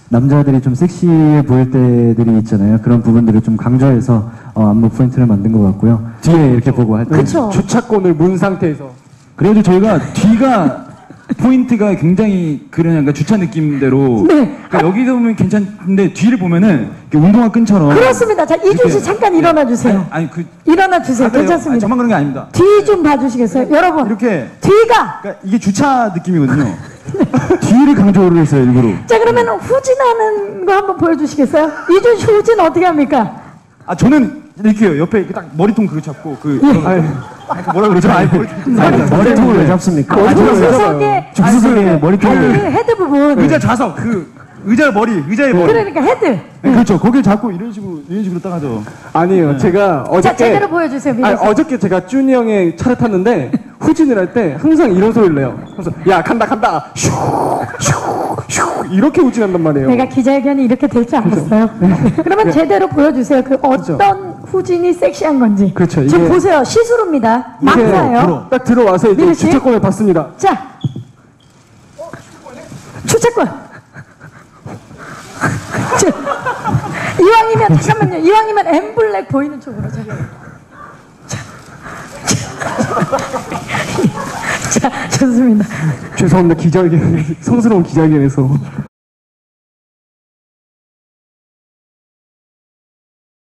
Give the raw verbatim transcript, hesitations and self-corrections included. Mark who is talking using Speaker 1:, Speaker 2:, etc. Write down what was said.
Speaker 1: 남자들이 좀 섹시해 보일 때들이 있잖아요. 그런 부분들을 좀 강조해서 어, 안무 포인트를 만든 것 같고요. 뒤에 이렇게 보고 할 때.
Speaker 2: 그쵸.
Speaker 3: 주차권을 문 상태에서.
Speaker 4: 그래도 저희가 뒤가 포인트가 굉장히 그러니까 주차 느낌대로.
Speaker 2: 네.
Speaker 4: 그러니까 여기서 보면 괜찮은데 뒤를 보면은 이렇게 운동화 끈처럼.
Speaker 2: 그렇습니다. 자, 이준 씨
Speaker 4: 이렇게.
Speaker 2: 잠깐 일어나 주세요.
Speaker 4: 아니, 아니 그.
Speaker 2: 일어나 주세요.
Speaker 4: 아, 그래요?
Speaker 2: 괜찮습니다.
Speaker 4: 아니, 저만 그런 게 아닙니다.
Speaker 2: 뒤 좀 봐주시겠어요? 여러분.
Speaker 4: 이렇게.
Speaker 2: 뒤가.
Speaker 4: 그러니까 이게 주차 느낌이거든요. 뒤를 강조를 했어요 일부러.
Speaker 2: 자, 그러면 후진하는 거 한번 보여주시겠어요? 이준 씨 후진 어떻게 합니까?
Speaker 4: 아 저는 이렇게요. 옆에 이렇게 딱 머리통 그거 잡고 그.
Speaker 2: 예.
Speaker 4: 아니, 아니, 뭐라 그러죠? 아니, 머리통.
Speaker 1: 머리통을 왜 잡습니까?
Speaker 2: 조수석의
Speaker 1: 조수석에 머리통을.
Speaker 2: 헤드, 헤드 부분.
Speaker 4: 의자 좌석 그 의자 머리 의자의 머리.
Speaker 2: 그러니까 헤드.
Speaker 4: 네, 그렇죠. 거길 잡고 이런 식으로 이런 식으로 딱 하죠.
Speaker 3: 아니에요. 제가
Speaker 2: 자,
Speaker 3: 어저께.
Speaker 2: 제대로 보여주세요.
Speaker 3: 아니,
Speaker 2: 미래에서.
Speaker 3: 어저께 제가 준이 형의 차를 탔는데 후진을 할 때 항상 이런 소리를 내요. 그래서 야 간다 간다 슉슉슉 이렇게 후진한단 말이에요.
Speaker 2: 내가 기자회견이 이렇게 될 줄 알았어요. 그러면 제대로 보여주세요. 그 어떤 후진이 섹시한 건지.
Speaker 3: 그렇죠,
Speaker 2: 지금
Speaker 3: 이게-
Speaker 2: 보세요. 시스루입니다.
Speaker 3: 이게
Speaker 2: 막사예요.
Speaker 3: 딱 들어와서 이제
Speaker 2: 미리 씨?
Speaker 3: 주차권을 받습니다.
Speaker 2: 자, 주차권. 자, 이왕이면 잠깐만요. 이왕이면 엠블랙 보이는 쪽으로 자. 자, 자, 좋습니다.
Speaker 3: 죄송합니다. 기자회견 성스러운 기자회견에서.